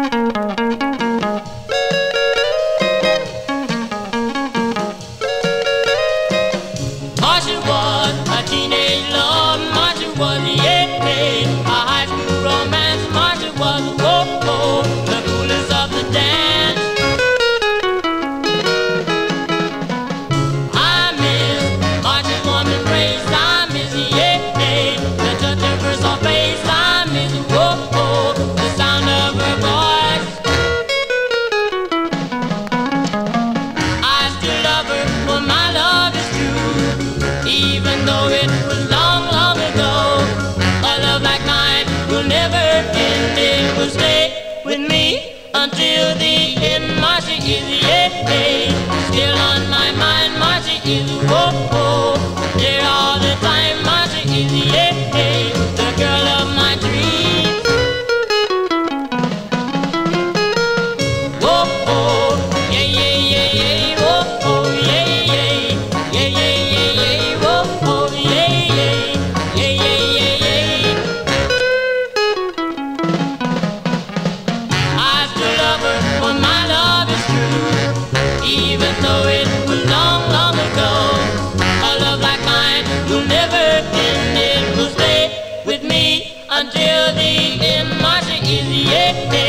Marcia was a teenage love, Marcia was a high school romance, Marcia was the coolest of the dance. I miss Marcia's warm embrace, I miss the touch of her soft face, I miss the sound of her voice. I still love her, for my love is true, even though it was long, long ago. A love like mine will never end, it will stay with me until the end. Marcia is still on my mind, Marcia is there all the time. Marcia is the girl of my dreams. Yeah, yeah, yeah, yeah, yeah, yeah, yeah, yeah, yeah, yeah, yeah, yeah. I still love her, for my love is true, even though it was long, long ago. A love like mine will never end, it will stay with me until the end. Marcia is